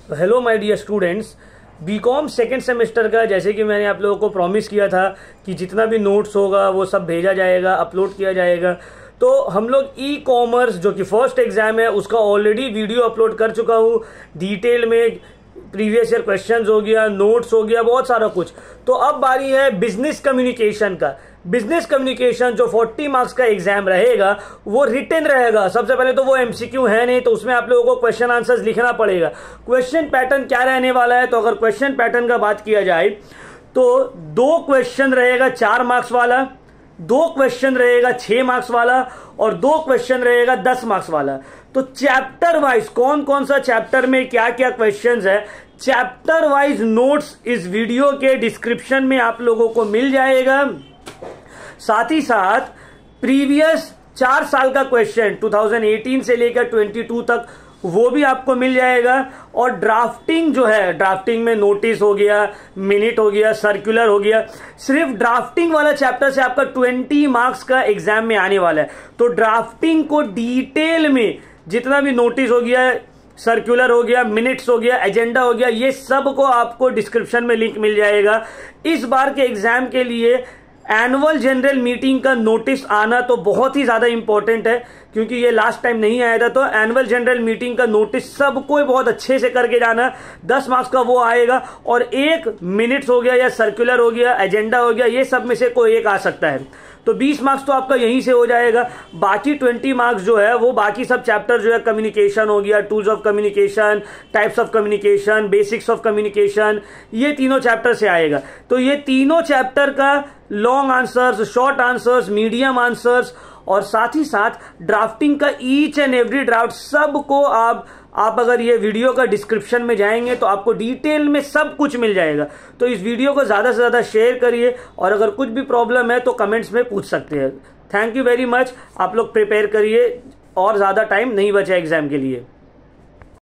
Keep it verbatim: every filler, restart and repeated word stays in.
Hello my dear students, BCom second semester का जैसे कि मैंने आप लोगों को प्रॉमिस किया था कि जितना भी नोट्स होगा वो सब भेजा जाएगा, अपलोड किया जाएगा। तो हम लोग ई कॉमर्स जो कि फर्स्ट एग्जाम है उसका ऑलरेडी वीडियो अपलोड कर चुका हूँ डिटेल में। प्रीवियस ईयर क्वेश्चंस हो गया, नोट्स हो गया, बहुत सारा कुछ। तो अब बारी है बिजनेस कम्युनिकेशन का। बिजनेस कम्युनिकेशन जो चालीस मार्क्स का एग्जाम रहेगा वो रिटन रहेगा। सबसे पहले तो वो एमसीक्यू है नहीं, तो उसमें आप लोगों को क्वेश्चन आंसर्स लिखना पड़ेगा। क्वेश्चन पैटर्न क्या रहने वाला है, तो अगर क्वेश्चन पैटर्न का बात किया जाए तो दो क्वेश्चन रहेगा चार मार्क्स वाला, दो क्वेश्चन रहेगा छह मार्क्स वाला और दो क्वेश्चन रहेगा दस मार्क्स वाला। तो चैप्टर वाइज कौन कौन सा चैप्टर में क्या क्या क्वेश्चंस है, चैप्टर वाइज नोट्स इस वीडियो के डिस्क्रिप्शन में आप लोगों को मिल जाएगा। साथ ही साथ प्रीवियस चार साल का क्वेश्चन दो हज़ार अठारह से लेकर बाईस तक वो भी आपको मिल जाएगा। और ड्राफ्टिंग जो है, ड्राफ्टिंग में नोटिस हो गया, मिनट हो गया, सर्कुलर हो गया, सिर्फ ड्राफ्टिंग वाला चैप्टर से आपका बीस मार्क्स का एग्जाम में आने वाला है। तो ड्राफ्टिंग को डिटेल में जितना भी नोटिस हो गया, सर्कुलर हो गया, मिनट्स हो गया, एजेंडा हो गया, ये सब को आपको डिस्क्रिप्शन में लिंक मिल जाएगा। इस बार के एग्जाम के लिए एनुअल जनरल मीटिंग का नोटिस आना तो बहुत ही ज्यादा इंपॉर्टेंट है, क्योंकि ये लास्ट टाइम नहीं आया था। तो एनुअल जनरल मीटिंग का नोटिस सबको बहुत अच्छे से करके जाना। दस मार्क्स का वो आएगा और एक मिनट्स हो गया या सर्कुलर हो गया, एजेंडा हो गया, ये सब में से कोई एक आ सकता है। तो बीस मार्क्स तो आपका यहीं से हो जाएगा। बाकी बीस मार्क्स जो है वो बाकी सब चैप्टर जो है, कम्युनिकेशन हो गया, tools of communication, types of communication, basics of communication, ये तीनों चैप्टर से आएगा। तो ये तीनों चैप्टर का long answers, short answers, medium answers और साथ ही साथ ड्राफ्टिंग का ईच एंड एवरी ड्राफ्ट सबको आप आप अगर ये वीडियो का डिस्क्रिप्शन में जाएंगे तो आपको डिटेल में सब कुछ मिल जाएगा। तो इस वीडियो को ज्यादा से ज्यादा शेयर करिए और अगर कुछ भी प्रॉब्लम है तो कमेंट्स में पूछ सकते हैं। Thank you very much. आप लोग प्रिपेयर करिए और ज्यादा टाइम नहीं बचा एग्जाम के लिए।